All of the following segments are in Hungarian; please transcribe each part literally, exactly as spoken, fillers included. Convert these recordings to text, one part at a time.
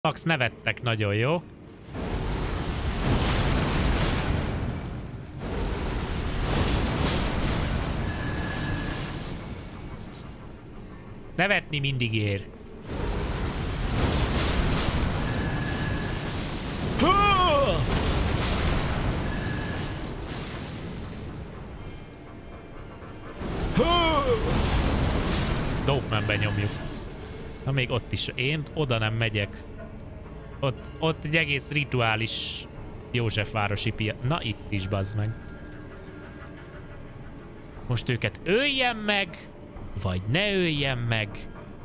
Max, nevettek nagyon, jó? Nevetni mindig ér. Dopemanbe nyomjuk. Na még ott is. Én oda nem megyek. Ott, ott egy egész rituális Józsefvárosi pia... Na itt is, bazd meg. Most őket öljem meg, vagy ne öljem meg.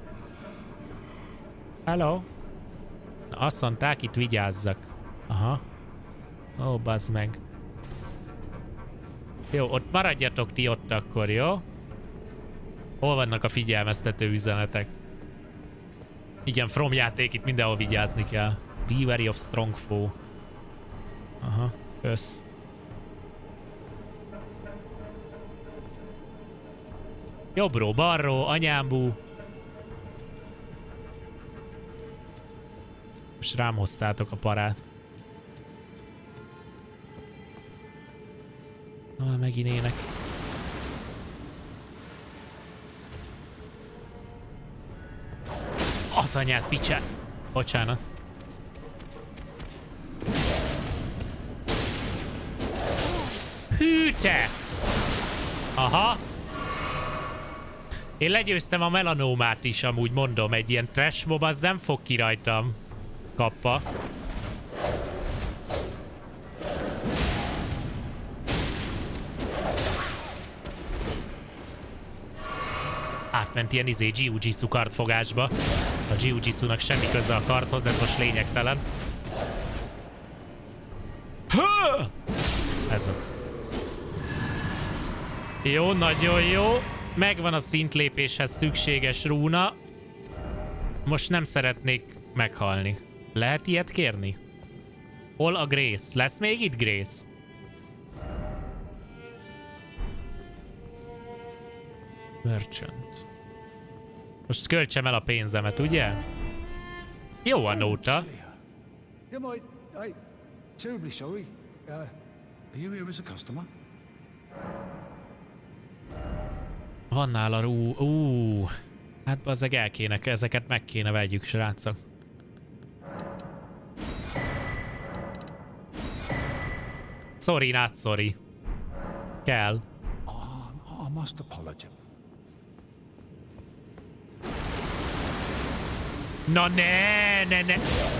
Hello? Na, azt mondták, itt vigyázzak. Aha. Ó, bazd meg. Jó, ott maradjatok ti ott akkor, jó? Hol vannak a figyelmeztető üzenetek? Igen, From játék, itt mindenhol vigyázni kell. Be wary of strong foe. Aha, kösz. Jobbról, balról, anyámbú. Most rám hoztátok a parát. Na, megint ének. Az anyát, picsát. Bocsánat. Hű te! Aha. Én legyőztem a melanómát is, amúgy mondom, egy ilyen trash mob az nem fog ki rajtam. Kappa. Átment ilyen izé jiu-jitsu kartfogásba. A jiu-jitsunak semmi köze a karthoz, ez most lényegtelen. Ez az. Jó, nagyon jó. Megvan a szintlépéshez szükséges rúna. Most nem szeretnék meghalni. Lehet ilyet kérni? Hol a Grace? Lesz még itt Grace? Merchant. Most költsem el a pénzemet, ugye? Jó a nóta. Van nála rú... Ú, hát bazzeg el kéne, ezeket meg kéne vegyük, srácok. Sorry, not sorry. Kell. Na ne, ne, ne.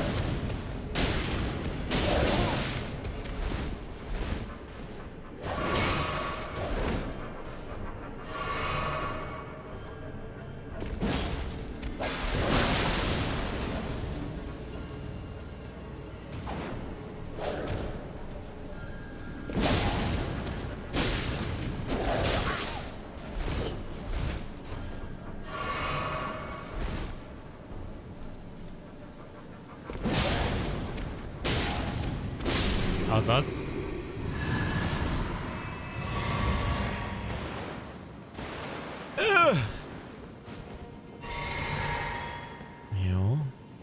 Azaz. Öh. Jó.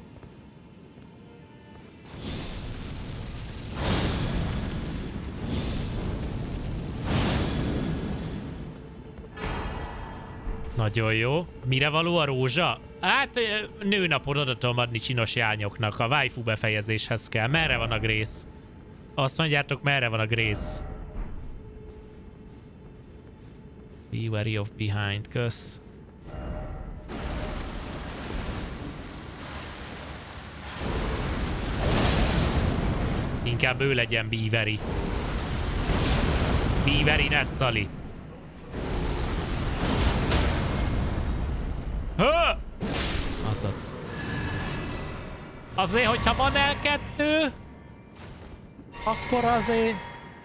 Nagyon jó. Mire való a rózsa? Hát nőnapon oda tudom adni csinos jányoknak. A waifu befejezéshez kell. Merre van a Grace? Azt mondjátok, merre van a Grace? Be wary of behind, kösz. Inkább ő legyen be wary. Be wary, ne szali. Hö! Azaz. Azért, hogyha van el kettő, akkor azért...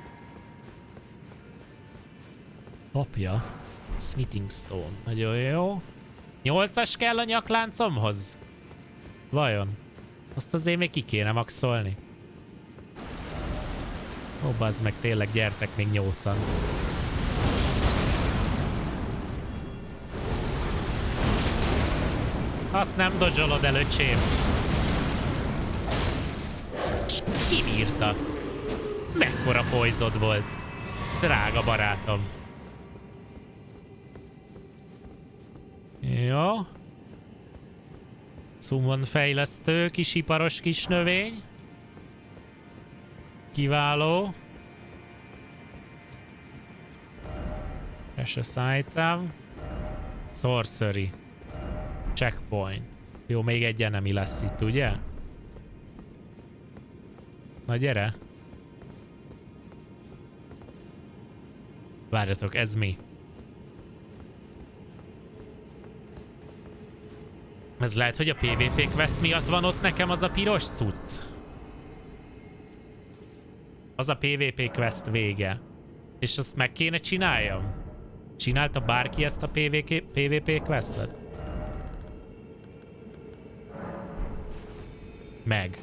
Papja. Smithing Stone. Nagyon jó. nyolcas kell a nyakláncomhoz? Vajon? Azt azért még ki kéne maxolni. Ó, bazd meg, tényleg gyertek még nyolcan. Azt nem dodge-olod el, öcsém. Azóta. Mekkora poizod volt. Drága barátom. Jó. Summon fejlesztő, kis iparos kis növény. Kiváló. Precious item. Sorcery. Checkpoint. Jó, még egy enemy lesz itt, ugye? Na gyere. Várjatok, ez mi? Ez lehet, hogy a pé vé pé quest miatt van ott nekem az a piros cucc. Az a pé vé pé quest vége. És azt meg kéne csináljam? Csinálta bárki ezt a pé vé pé questet? Meg.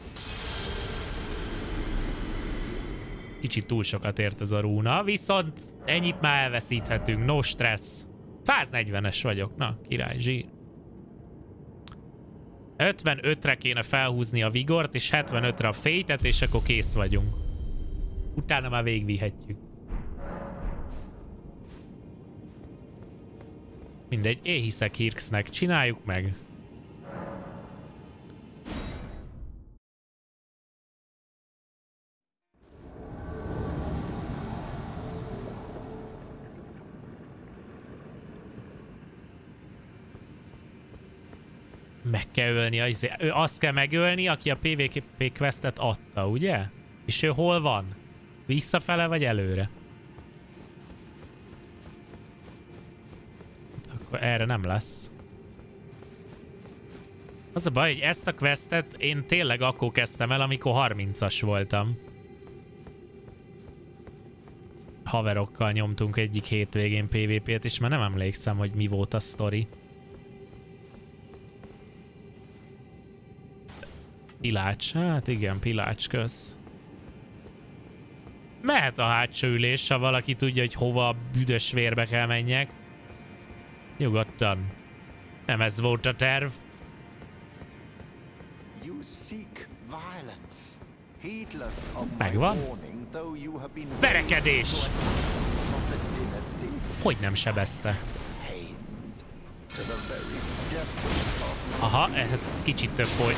Kicsit túl sokat ért ez a rúna, viszont ennyit már elveszíthetünk, no stress. száznegyvenes vagyok, na király, zsír. ötvenötre kéne felhúzni a vigort, és hetvenötre a fétet, és akkor kész vagyunk. Utána már végigvihetjük. Mindegy, én hiszek Hirxnek, csináljuk meg. Meg kell ölni, az, ő azt kell megölni, aki a pé vé pé questet adta, ugye? És ő hol van? Visszafele vagy előre? Akkor erre nem lesz. Az a baj, hogy ezt a questet én tényleg akkor kezdtem el, amikor harmincas voltam. Haverokkal nyomtunk egyik hétvégén pé vé pét, és már nem emlékszem, hogy mi volt a sztori. Pilács, hát igen, Pilács, kösz. Mehet a hátsó ülés, ha valaki tudja, hogy hova a büdös vérbe kell menjek. Nyugodtan. Nem ez volt a terv. Megvan. Verekedés! Hogy nem sebezte? Aha, ez kicsit több volt.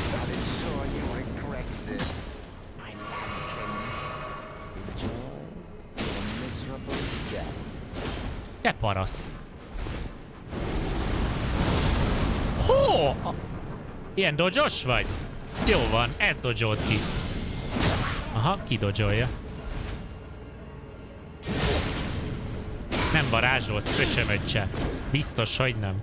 Te paraszt. Hó! Ilyen dodge-os vagy? Jó van, ez dodge-olt ki. Aha, ki dodge-olja. Nem varázsolsz, pöcsömöccse. Biztos, hogy nem.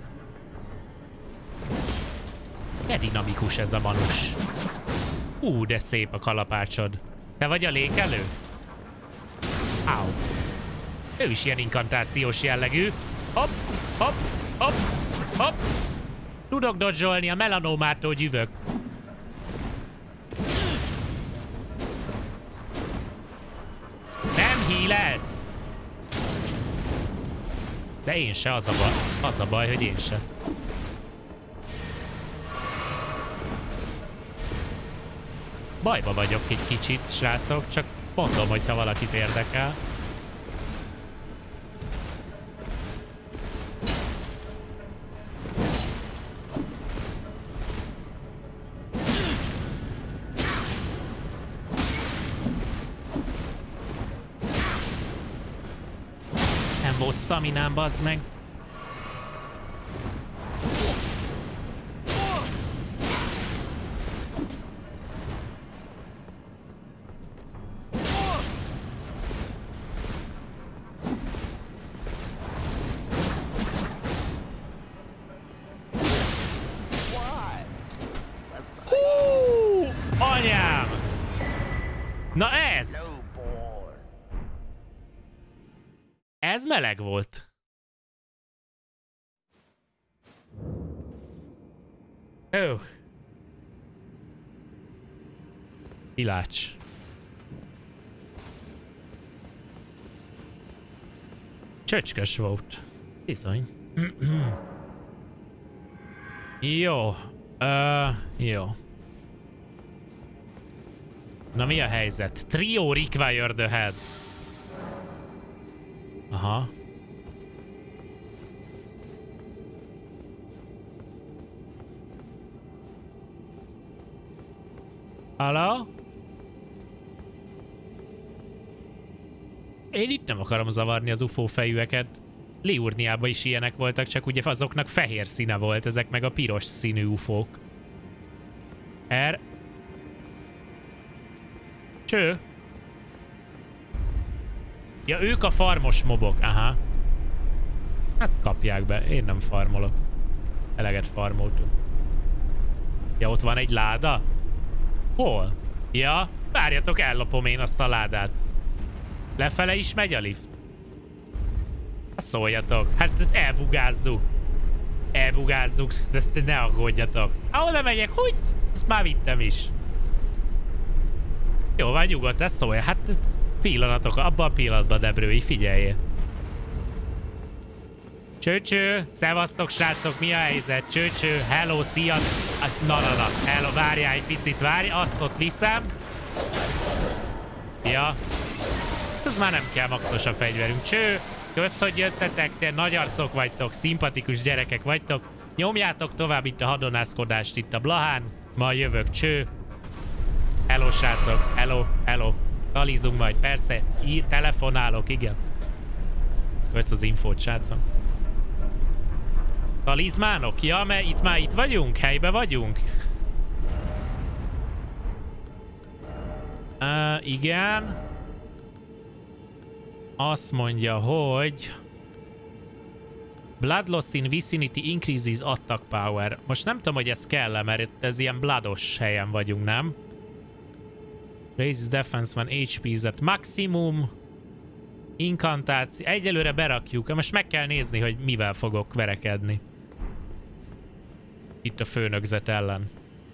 De dinamikus ez a manus. Ú, de szép a kalapácsod. Te vagy a lékelő? Áú. Ő is ilyen inkantációs jellegű. Hopp, hopp, hopp, hopp. Tudok dodge-olni, a melanómától gyűvök. Nem hílesz! De én se, az a baj, az a baj, hogy én se. Bajba vagyok egy kicsit, srácok, csak mondom, hogyha valakit érdekel. Nem volt staminám, bazd meg. Na ez! Ez meleg volt. Ó. Pilács. Csöcskös volt. Bizony. Jó. Uh, jó. Na mi a helyzet? Trio required ahead. Aha. Halló? Én itt nem akarom zavarni az ufó fejűeket. Liurniában is ilyenek voltak, csak ugye azoknak fehér színe volt, ezek meg a piros színű ufók. Er... Cső? Ja, ők a farmos mobok, aha. Hát kapják be, én nem farmolok. Eleget farmoltunk. Ja, ott van egy láda? Hol? Ja, várjatok, ellopom én azt a ládát. Lefele is megy a lift? Hát szóljatok, hát elbugázzuk. Elbugázzuk, de ne aggódjatok. Ha oda megyek, hogy? Ezt már vittem is. Jó, van nyugodt, ez szólja. Hát pillanatok, abban a pillanatban, Debrői, figyeljél. Cső-cső, szevasztok srácok, mi a helyzet? Cső-cső, hello, szia. Na, na, na, hello, várjál egy picit, várj, azt ott viszem. Ja. Ez már nem kell maxos a fegyverünk. Cső, kösz, hogy jöttetek, te nagy arcok vagytok, szimpatikus gyerekek vagytok. Nyomjátok tovább itt a hadonászkodást itt a Blahán. Ma jövök, cső. Hello, srácok, hello, hello. Talizunk majd, persze, ír, telefonálok, igen. Kösz az infót, srácok. Talizmánok? Ja, mert itt már itt vagyunk, helybe vagyunk. Uh, igen. Azt mondja, hogy... Blood loss in vicinity increases attack power. Most nem tudom, hogy ez kell-e, mert ez ilyen bloodos helyen vagyunk, nem? Raises defense when há pé is at maximum. Inkantáció. Egyelőre berakjuk. Most meg kell nézni, hogy mivel fogok verekedni. Itt a főnökzet ellen.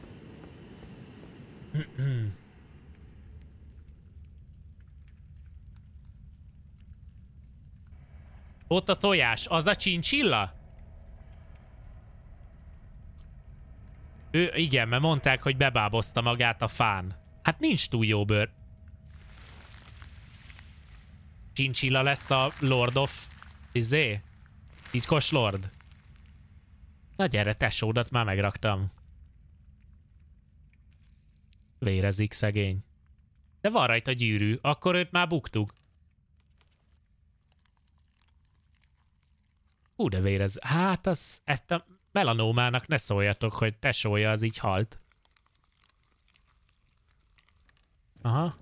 Ott a tojás. Az a chinchilla? Ő, igen, mert mondták, hogy bebábozta magát a fán. Hát nincs túl jó bőr. Chinchilla lesz a Lord of... Izé? Titkos Lord? Na gyere, tesódat már megraktam. Vérezik szegény. De van rajta gyűrű, akkor őt már buktuk. Hú, de vérez. Hát az... Ezt a melanómának ne szóljatok, hogy tesója az így halt. Aha.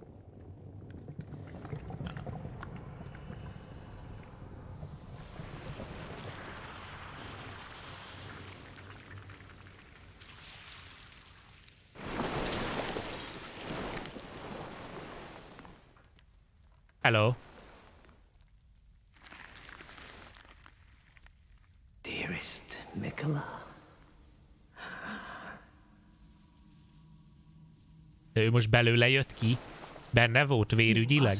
Hello. Dearest Miquella. Ő most belőle jött ki? Benne volt vérügyileg?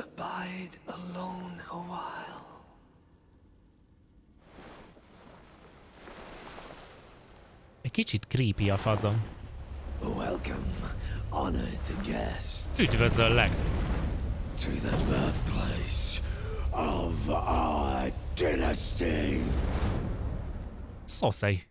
Egy kicsit creepy a fazon. Welcome, honored guest. Üdvözöllek. To the birthplace of our dynasty. Szoszai.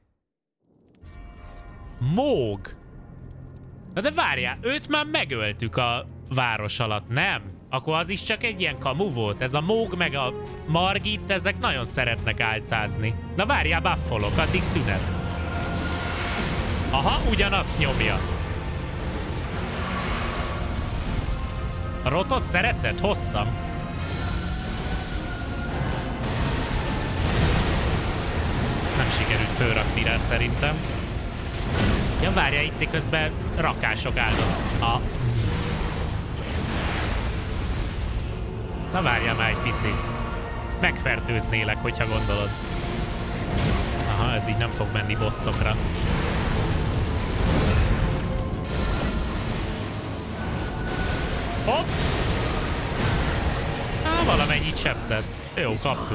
Móg. Na de várjál, őt már megöltük a város alatt, nem? Akkor az is csak egy ilyen kamu volt. Ez a Móg meg a Margit, ezek nagyon szeretnek álcázni. Na várjál, buffolok, addig szünet. Aha, ugyanazt nyomja. A rotot szeretted? Hoztam. Ezt nem sikerült fölrakni rá szerintem. Ja, várjál, itt közben rakások áldott. A... Na várjál már egy picit. Megfertőznélek, hogyha gondolod. Aha, ez így nem fog menni bosszokra. Hopp! Á, valamennyit sebzett. Jó, kaptuk.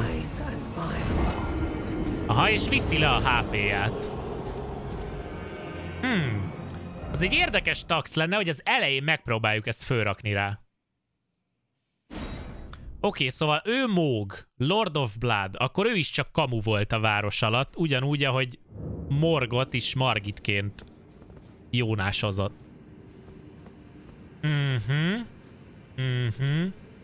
Aha, és viszi le a há pé-ját. Hmm. Az egy érdekes tax lenne, hogy az elején megpróbáljuk ezt fölrakni rá. Oké, okay, szóval ő Móg, Lord of Blood, akkor ő is csak kamu volt a város alatt, ugyanúgy, ahogy Morgot is Margitként jónásozott. Mhm. Mhm.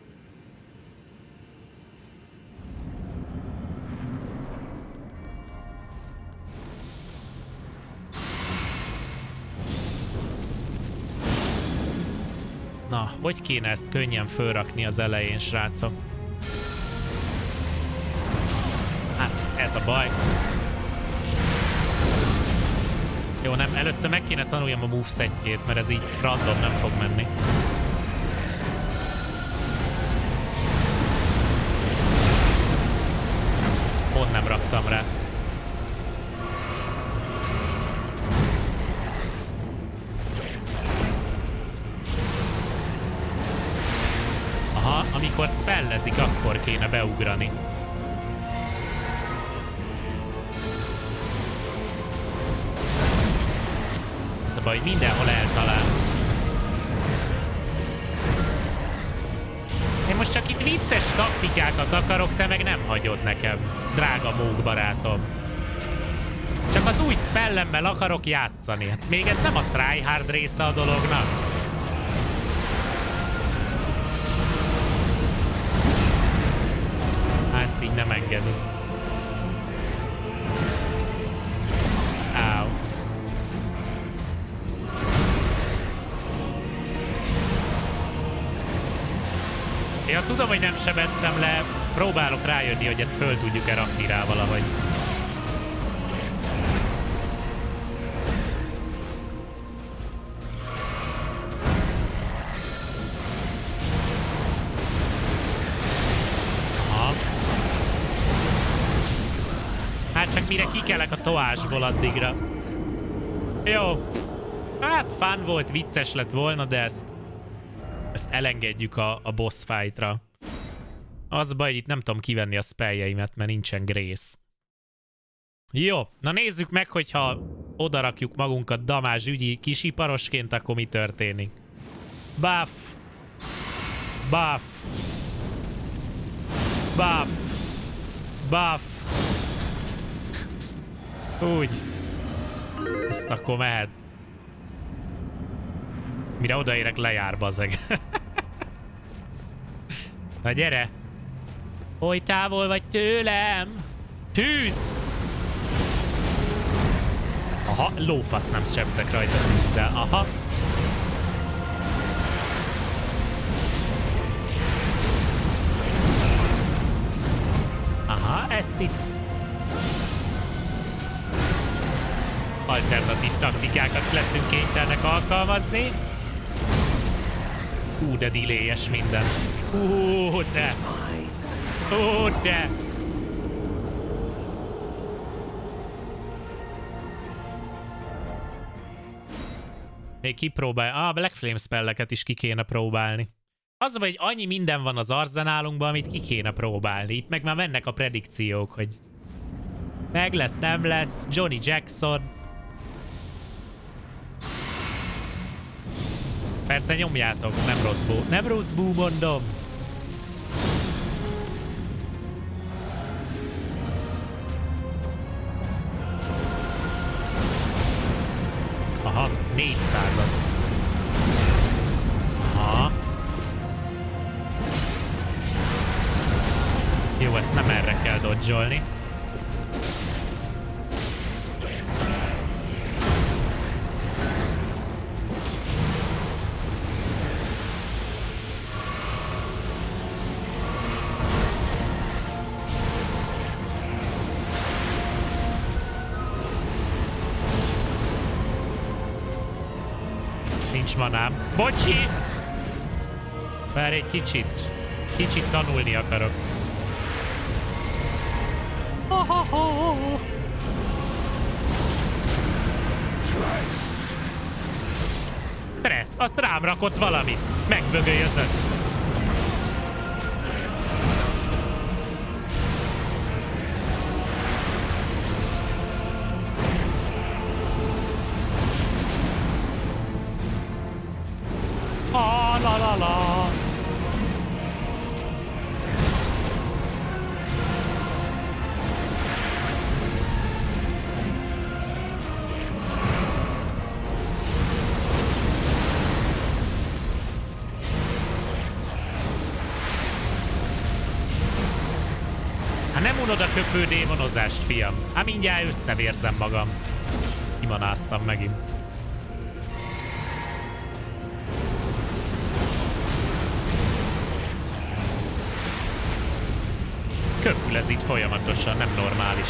Na, hogy kéne ezt könnyen fölrakni az elején, srácok? Hát, ez a baj. Jó, nem, először meg kéne tanuljam a movesetjét, mert ez így random nem fog menni. Pont nem raktam rá. Aha, amikor spellezik, akkor kéne beugrani. Ez a baj, hogy mindenhol eltalál. Én most csak itt vicces taktikákat akarok, te meg nem hagyod nekem, drága Móg barátom. Csak az új spellemmel akarok játszani. Hát még ez nem a tryhard része a dolognak. Ezt így nem engedünk. Áú. Ja, tudom, hogy nem sebeztem le. Próbálok rájönni, hogy ezt föl tudjuk-e rakni rá valahogy. Csak mire kikelek a tojásból addigra. Jó. Hát fun volt, vicces lett volna, de ezt ezt elengedjük a, a boss fightra. Az a baj, hogy itt nem tudom kivenni a spelljeimet, mert nincsen Grace. Jó, na nézzük meg, hogyha odarakjuk magunkat damázs ügyi kisiparosként, akkor mi történik. Buff. Buff. Buff. Buff. Úgy. Ezt akkor mehet. Mire odaérek, lejár, bazeg. Na gyere! Oly távol vagy tőlem! Tűz! Aha, lófasz nem sebzek rajta tűzzel. Aha. Aha, ez itt. Alternatív taktikákat leszünk kénytelenek alkalmazni. Hú, de delay-es minden. Hú, de. Hú, de. Még kipróbálj. Ah, Black Flame spelleket is ki kéne próbálni. Az, hogy annyi minden van az arzenálunkban, amit ki kéne próbálni. Itt meg már mennek a predikciók, hogy meg lesz, nem lesz. Johnny Jackson. Persze nyomjátok, nem rossz bú. Nem rossz bú, mondom. Aha, négyszázad. Aha. Jó, ezt nem erre kell dodge-olni. Nincs manám. Bocsi! Várj egy kicsit. Kicsit tanulni akarok. Ho, ho, ho, ho. Stressz. Azt rám rakott valamit. Megbögölyözött. la la. Hát nem unod a köpő démonozást, fiam. Hát mindjárt összevérzem magam. Kimanáztam megint. Köpül ez így folyamatosan, nem normális.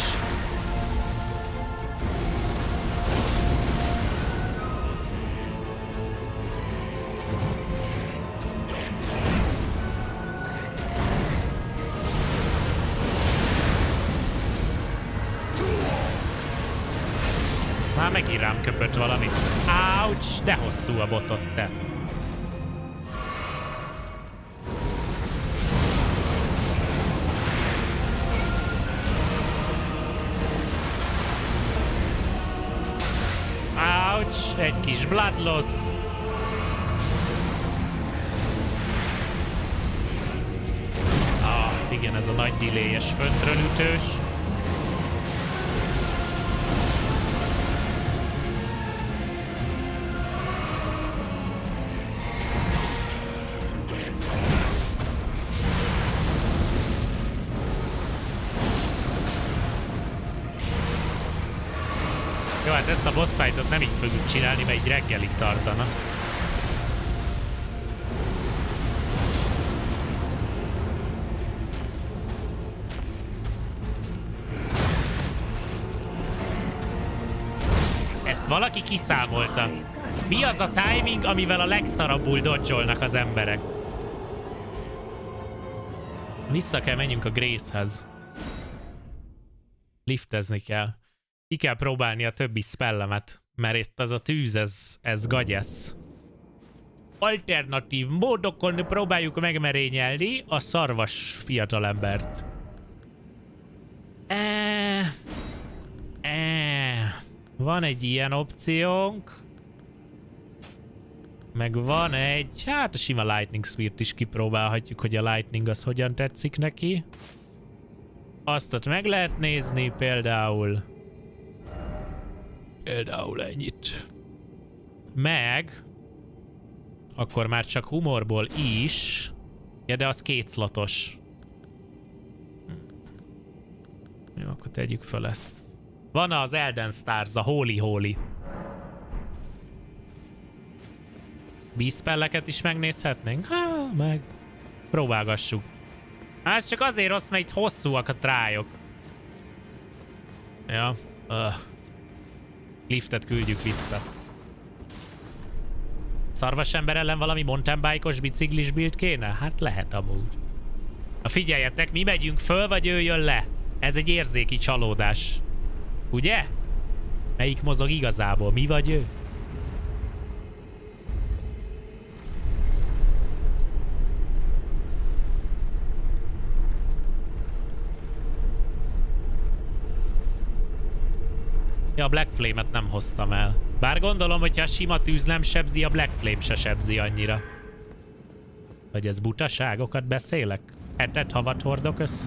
Már megint rám köpött valamit. Ouch, de hosszú a botot, te. Ouch, egy kis blood loss. Ah, igen, ez a nagy delay-es föntről ütős. Jó, hát ezt a boss fightot nem így fogjuk csinálni, mert így reggelig tartana. Ezt valaki kiszámolta. Mi az a timing, amivel a legszarabbul dodge-olnak az emberek? Vissza kell menjünk a Grace-hez. Liftezni kell. Ki kell próbálni a többi spellemet, mert itt az a tűz, ez, ez gagyesz. Alternatív módokon próbáljuk megmerényelni a szarvas fiatalembert. Eee... Eee... Van egy ilyen opciónk. Meg van egy... Hát a sima Lightning Spear-t is kipróbálhatjuk, hogy a Lightning az hogyan tetszik neki. Azt ott meg lehet nézni például... Például ennyit. Meg... Akkor már csak humorból is... Ja, de az két szlotos. Jó, akkor tegyük föl ezt. Van az Elden Stars, a Holy Holy. Bízpelleket is megnézhetnénk? Há, meg. Próbálgassuk. Hát ez csak azért rossz, mert itt hosszúak a trályok. Ja. Öh. Liftet küldjük vissza. Szarvas ember ellen valami mountain bike-os biciklis build kéne? Hát lehet amúgy. Na figyeljetek, mi megyünk föl, vagy ő jön le? Ez egy érzéki csalódás. Ugye? Melyik mozog igazából? Mi vagy ő? Ja, a Black Flame-et nem hoztam el. Bár gondolom, hogyha a sima tűz nem sebzi, a Black Flame se sebzi annyira. Vagy ez butaságokat beszélek? Hetet havat hordok össze?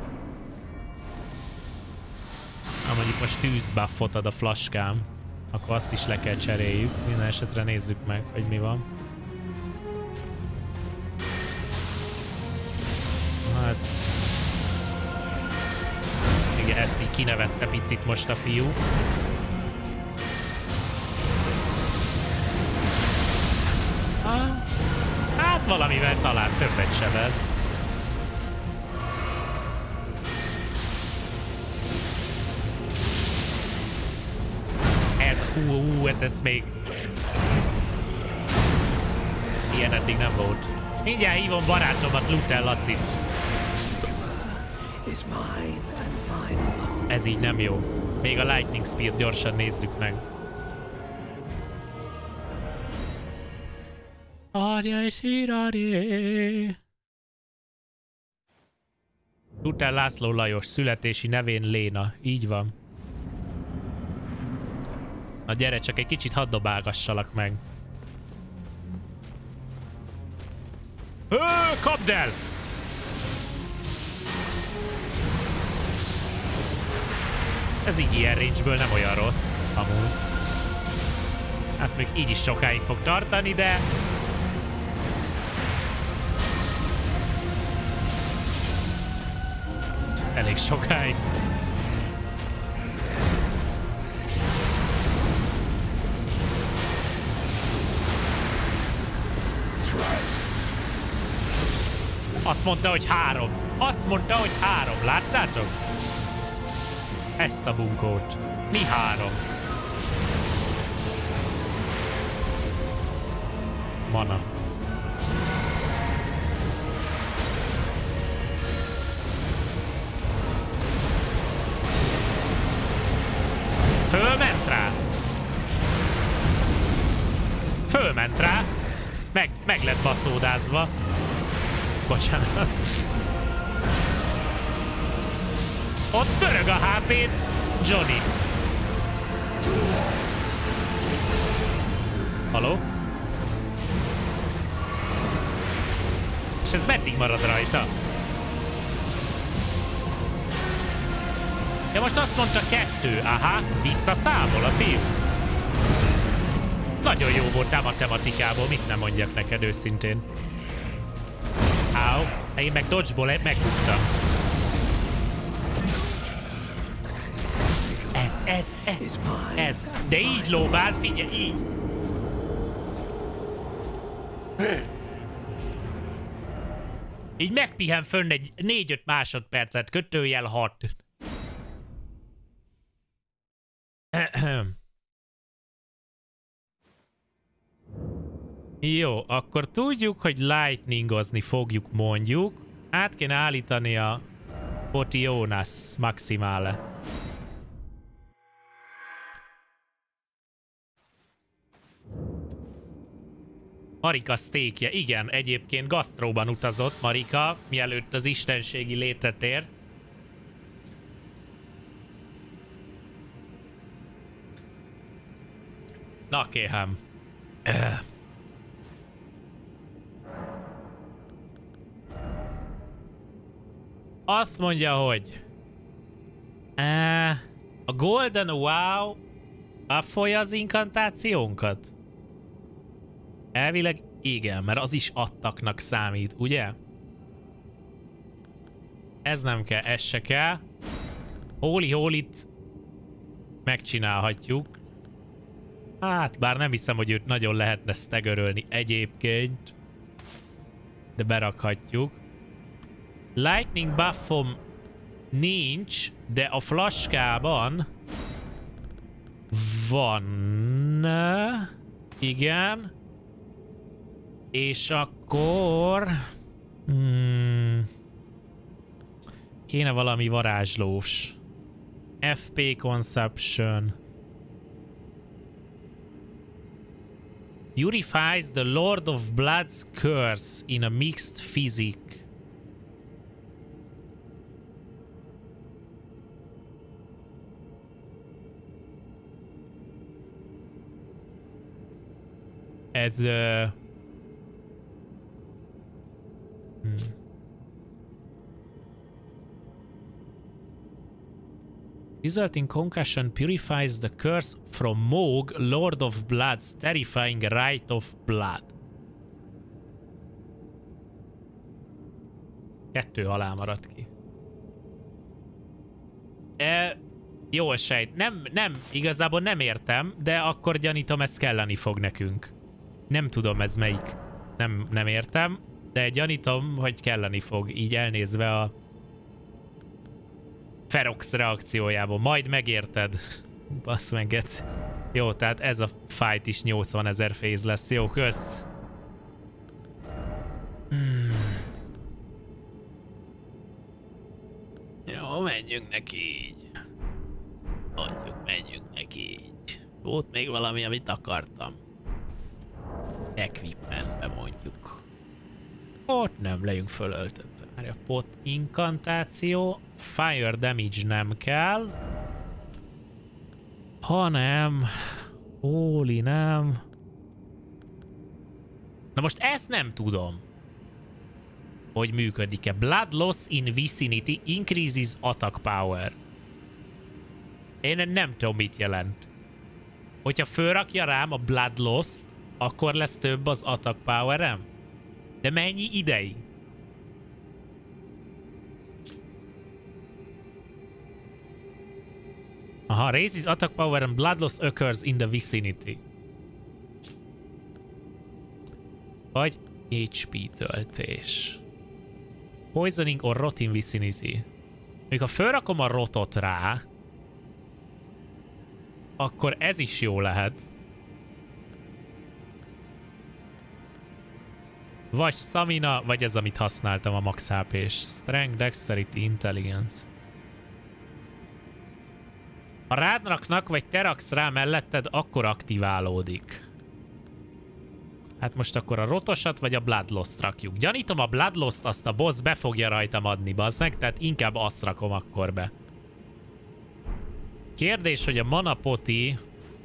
Ha mondjuk most tűzbuffot ad a flaskám, akkor azt is le kell cseréljük. Minden esetre nézzük meg, hogy mi van. Na, ezt... Igen, ezt így kinevette picit most a fiú. Ah, hát valamivel talán többet sebez. Ez, hú, hú, hát ez még... Ilyen eddig nem volt. Mindjárt hívom barátomat, Luther Lacit. Ez így nem jó. Még a Lightning Spear gyorsan nézzük meg. Arja és írari. Luther László Lajos, születési nevén Léna. Így van. Na gyere, csak egy kicsit hadd dobálgassalak meg. Ö, kapd el! Ez így ilyen range-ből nem olyan rossz, amúgy. Hát még így is sokáig fog tartani, de... elég sokáig. Azt mondta, hogy három. Azt mondta, hogy három. Láttátok? Ezt a bunkót. Mi három? Mana. Fölment rá. Fölment rá. Meg, meg lett baszódázva. Bocsánat. Ott pörög a há pé-t Johnny. Haló? És ez meddig marad rajta? Ja, most azt mondta kettő. Aha, visszaszámol a film. Nagyon jó voltál matematikából, mit nem mondjak neked őszintén. Áó, én meg dodge-ból megbuktam. Ez, ez, ez, ez. De így lóbál, figyelj, így. Így megpihen fönn egy négy-öt másodpercet, kötőjel hat. Jó, akkor tudjuk, hogy lightningozni fogjuk, mondjuk. Át kéne állítani a Potionas Maximale. Marika steakje. Igen, egyébként gasztróban utazott Marika, mielőtt az istenségi létre tért. Na kérem. Azt mondja, hogy a Golden Wow affolja az inkantációnkat? Elvileg igen, mert az is adtaknak számít, ugye? Ez nem kell, ez se kell. Holy Holy-t megcsinálhatjuk. Hát, bár nem hiszem, hogy őt nagyon lehetne staggerölni egyébként. De berakhatjuk. Lightning buffom nincs, de a flaskában van. Igen. És akkor... Hmm, kéne valami varázslós. ef pé Consumption. Purifies the Lord of Blood's curse in a mixed physic. Ez... Uh, hmm. Resulting concussion purifies the curse from Moog, Lord of Blood's terrifying rite of blood. Kettő halál maradt ki. E, jó sejt. Nem, nem, igazából nem értem, de akkor gyanítom, ez kelleni fog nekünk. Nem tudom, ez melyik. Nem, nem értem, de gyanítom, hogy kelleni fog, így elnézve a Ferox reakciójából. Majd megérted. Basz meg, gec. Jó, tehát ez a fight is nyolcvanezer phase lesz. Jó, kösz. Hmm. Jó, menjünk neki így. Mondjuk, menjünk neki így. Volt még valami, amit akartam. Equipmentbe mondjuk. Ott nem legyünk fölöltözve. Várja, pot inkantáció. Fire damage nem kell. Hanem... Holy nem. Na most ezt nem tudom. hogy működik-e. Blood loss in vicinity increases attack power. Én nem tudom, mit jelent. Hogyha fölrakja rám a blood loss-t, akkor lesz több az attack powerem? De mennyi ideig? Aha, raises attack power and blood loss occurs in the vicinity. Vagy há pé töltés. Poisoning or rot in vicinity. Még ha felrakom a rotot rá, akkor ez is jó lehet. Vagy stamina, vagy ez, amit használtam, a max há pés. Strength, dexterity, intelligence. Ha rád raknak, vagy te raksz rá melletted, akkor aktiválódik. Hát most akkor a rotosat, vagy a bloodlost rakjuk. Gyanítom, a bloodlost azt a boss be fogja rajtam adni, bazzeg, tehát inkább azt rakom akkor be. Kérdés, hogy a mana poti...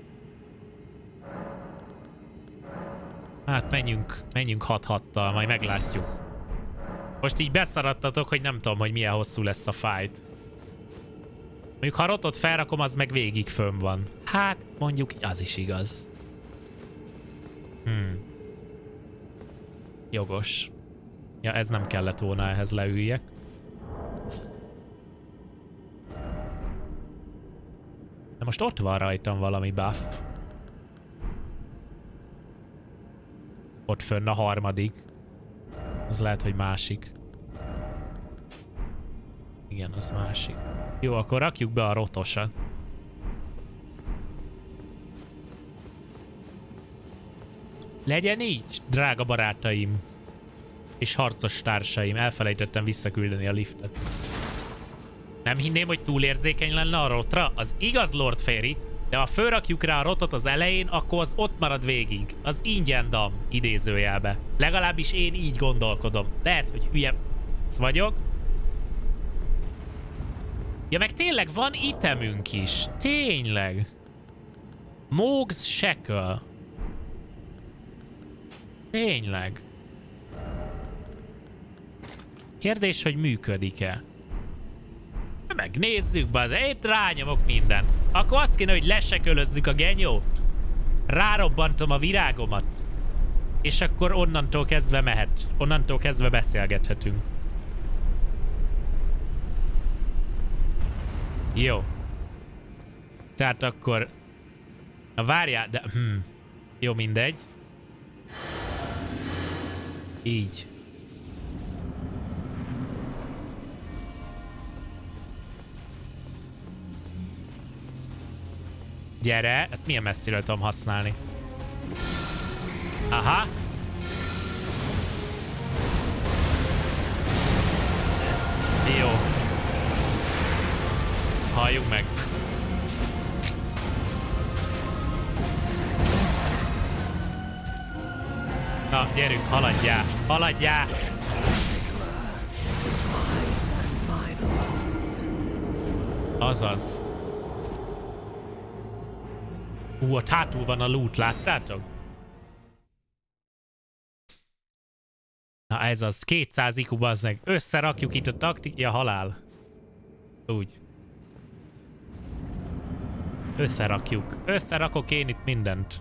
Hát menjünk, menjünk hat hattal, majd meglátjuk. Most így beszaradtatok, hogy nem tudom, hogy milyen hosszú lesz a fight. Mondjuk ha rotot felrakom, az meg végig fönn van. Hát mondjuk az is igaz. Hmm. Jogos. Ja, ez nem kellett volna, ehhez leüljek. De most ott van rajtam valami buff. Ott fönn a harmadik. Az lehet, hogy másik. Igen, az másik. Jó, akkor rakjuk be a rotosat. Legyen így, drága barátaim. És harcos társaim. Elfelejtettem visszaküldeni a liftet. Nem hinném, hogy túlérzékeny lenne a rotra? Az igaz, Lord Fairy, de ha fölrakjuk rá a rotot az elején, akkor az ott marad végig. Az ingyen dam, idézőjelbe. Legalábbis én így gondolkodom. Lehet, hogy hülye vagyok. Ja, meg tényleg van itemünk is. Tényleg. Moog's Shackle. Tényleg. Kérdés, hogy működik-e? Megnézzük, bazd, én rányomok minden. Akkor azt kéne, hogy lesekölözzük a genyót. Rárobbantom a virágomat. És akkor onnantól kezdve mehet. Onnantól kezdve beszélgethetünk. Jó. Tehát akkor... Na várjál, de... Hm. Jó, mindegy. Így. Gyere, ezt milyen messziről tudom használni. Aha. Ez jó. Halljunk meg. Na, gyerünk, haladjál, haladjál! Azaz. Hú, ott hátul van a loot, láttátok? Na ez az, kétszáz i kú, bazzeg. Összerakjuk itt a taktik... Ja, halál. Úgy. Összerakjuk. Összerakok én itt mindent.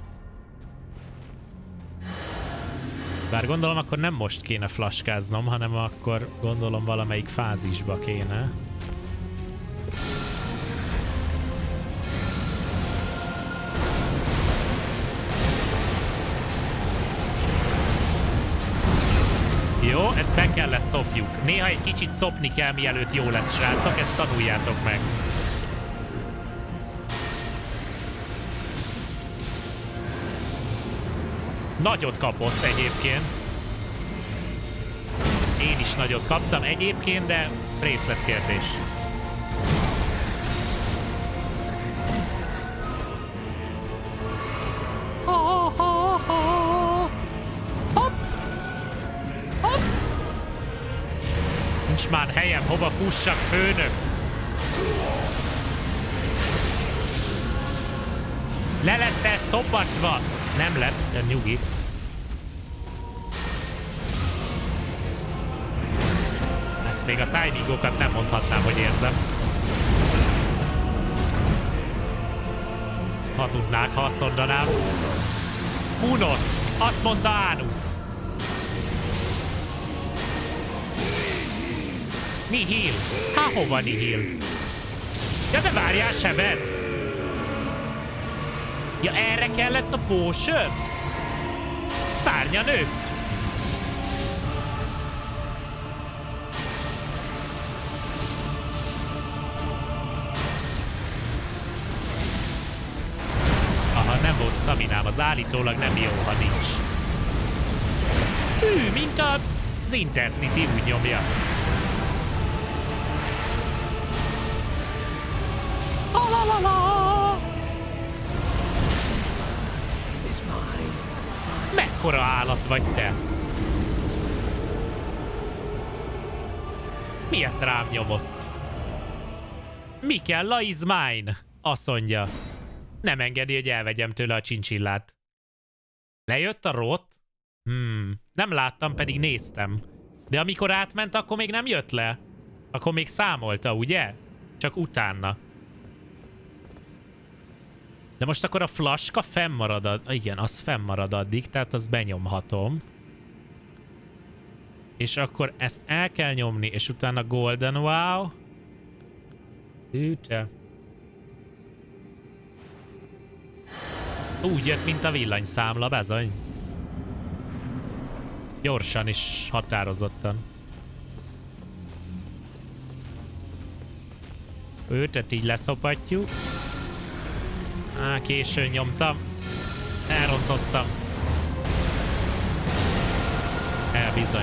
Bár gondolom, akkor nem most kéne flaskáznom, hanem akkor gondolom valamelyik fázisba kéne. Jó, ezt be kellett szopjuk. Néha egy kicsit szopni kell, mielőtt jó lesz, srácok, ezt tanuljátok meg. Nagyot kapott egyébként. Én is nagyot kaptam egyébként, de részletkérdés. Hopp! Hopp! Nincs már helyem, hova fussak, főnök? Le lesz-e szopatva? Nem lesz, de nyugi. még a timingokat nem mondhatnám, hogy érzem. Hazudnák, ha azt mondanám. Unos! Azt mondta Anus! Nihil! Há, hova Nihil? Ja, de várjál, sebez! Ja, erre kellett a potion? Szárnya nő! Aha, nem volt staminám, az állítólag nem jó, ha nincs. Hű, mint az Intercity úgy nyomja. Mekkora állat vagy te? Miért rám nyomott? Mi kell? La is mine, azt mondja. Nem engedi, hogy elvegyem tőle a csincsillát. Lejött a rot? Hmm, nem láttam, pedig néztem. De amikor átment, akkor még nem jött le. Akkor még számolta, ugye? Csak utána. De most akkor a flaska fennmarad, ad... igen, az fennmarad addig, tehát azt benyomhatom. És akkor ezt el kell nyomni, és utána golden wow. Hűte. Úgy jött, mint a villanyszámla, bezony. Gyorsan és határozottan. Őtet így leszopatjuk. Á, későn nyomtam. Elrontottam. El bizony.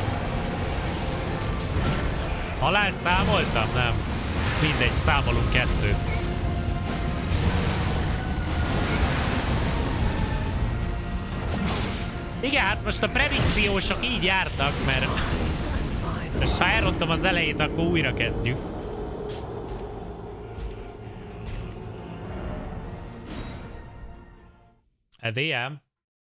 Halált számoltam? Nem. Mindegy, számolunk kettőt. Igen, hát most a predikciósok így jártak, mert... és ha elrontom az elejét, akkor újra kezdjük. Edélyem.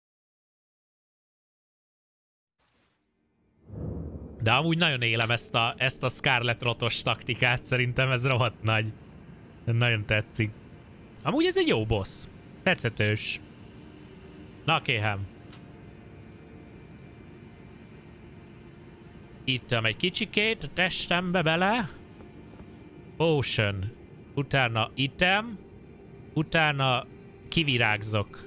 De amúgy nagyon élem ezt a, ezt a Scarlet rotos taktikát, szerintem ez rohadt nagy. Nagyon tetszik. Amúgy ez egy jó boss. Tetszetős. Na kéhem. Ittem egy kicsikét a testembe bele. Potion. Utána item. Utána kivirágzok.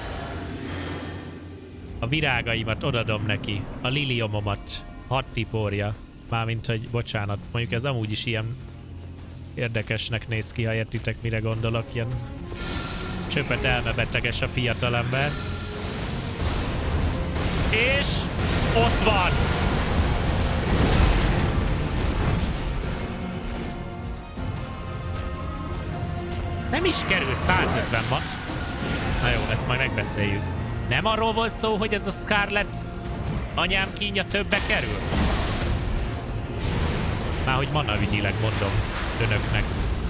A virágaimat odadom neki. A liliomomat. Hadd tiporja. Mármint, hogy bocsánat. Mondjuk ez amúgy is ilyen érdekesnek néz ki, ha értitek, mire gondolok. Ilyen csöpet elmebeteges a fiatalember. És ott van! Nem is kerül százötven ma. Na jó, ezt majd megbeszéljük. Nem arról volt szó, hogy ez a Scarlet anyám kínja többe kerül? Már hogy mana ügyileg mondom önöknek.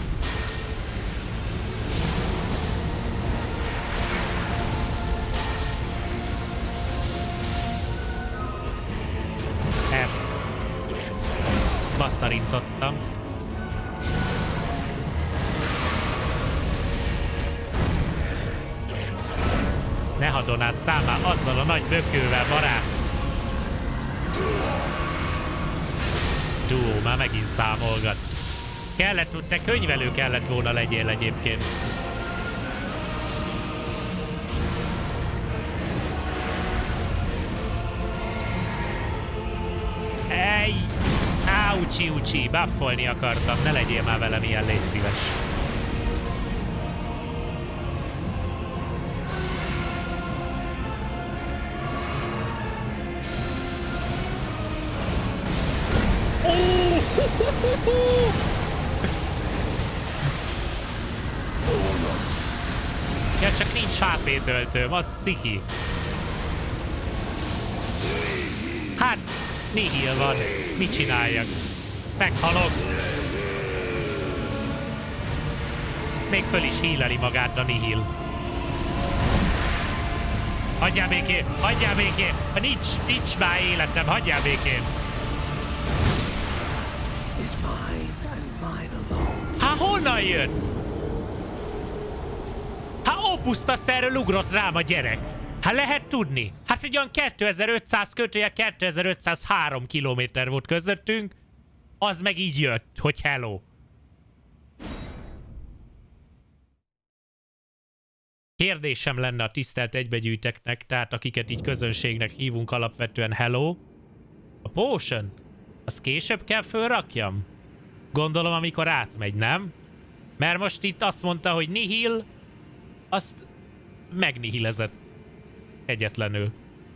Nem. Basszarintottam. Ne hadonás számán azzal a nagy bökővel, barát! Duó, már megint számolgat. Kellett, hogy te könyvelő kellett volna legyél egyébként. Ej! Áucsi, ucsi, buffolni akartam, ne legyél már velem ilyen, légy szíves. Ja, csak nincs há pé töltőm, az ciki. Hát, nihil van. Mit csináljak? Meghalok. Ez még föl is híleli magát a nihil. Hagyjál békén, hagyjál békén. Ha nincs, nincs már életem, hagyjál békén. Honnan jött? Hát Opustas erről ugrott rám a gyerek. Hát lehet tudni. Hát egy olyan kétezer-ötszáz kötője kétezer-ötszázhárom kilométer volt közöttünk. Az meg így jött, hogy hello. Kérdésem lenne a tisztelt egybegyűjteknek, tehát akiket így közönségnek hívunk alapvetően hello. A potion? Azt később kell fölrakjam? Gondolom, amikor átmegy, nem? Mert most itt azt mondta, hogy nihil, azt megnihilezett egyetlenül.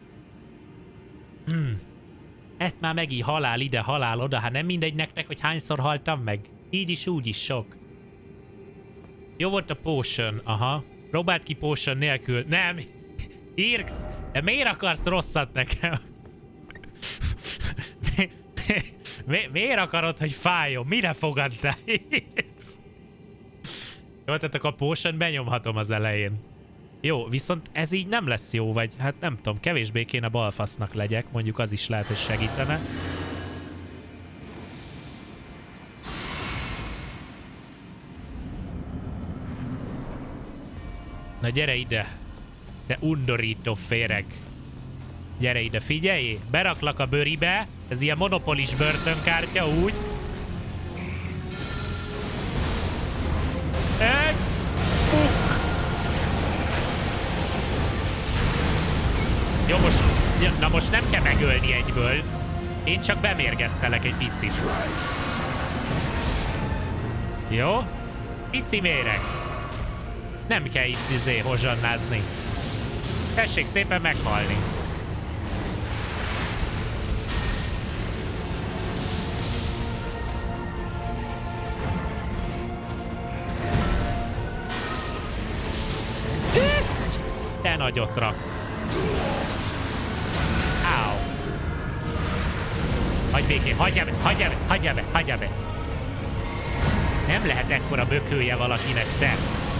Hmm. Hát már megint halál ide, halál oda, hát nem mindegy nektek, hogy hányszor haltam meg. Így is, úgy is sok. Jó volt a potion, aha. Próbáld ki potion nélkül. Nem! Irx! De miért akarsz rosszat nekem? mi, mi, mi, miért akarod, hogy fájjon? Mire fogadtál, Irx? Jó, tehát akkor a potion benyomhatom az elején. Jó, viszont ez így nem lesz jó, vagy hát nem tudom, kevésbé kéne balfasznak legyek, mondjuk az is lehet, hogy segítene. Na gyere ide, te undorító féreg. Gyere ide, figyelj, beraklak a bőribe, ez ilyen monopolis börtönkártya, úgy. Egy, puk. Jó, most, na most nem kell megölni egyből. Én csak bemérgeztelek egy picit. Jó? Pici méreg. Nem kell itt izé hozsannázni. Tessék szépen meghalni. Te nagyot raksz. Áó. Hagyj békén, hagyjál be, hagyjál be, hagyjál be, hagyjál be. Nem lehet ekkora bökője valakinek, te.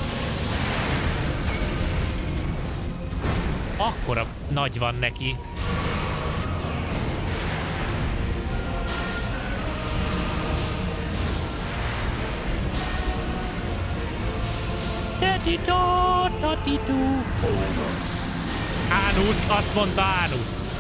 Akkora nagy van neki. Tatitó, tatitó. Ánusz, azt mondta Ánusz.